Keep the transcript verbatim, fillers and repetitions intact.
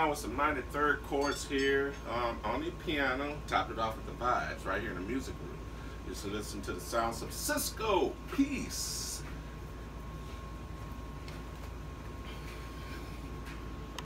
on with some minor third chords here um, on the piano. Topped it off with the vibes right here in the music room. You should listen to the sounds of Cisco. Peace.